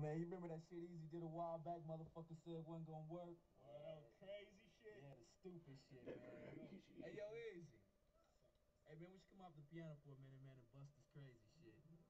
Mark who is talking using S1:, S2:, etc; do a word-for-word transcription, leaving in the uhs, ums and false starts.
S1: man. You remember that shit Easy did a while back? Motherfucker said it wasn't gonna work.
S2: Oh, that was crazy shit.
S1: Yeah, the stupid shit, man. Hey, yo, Easy. Hey, man, we should come off the piano for a minute, man, and bust this crazy shit.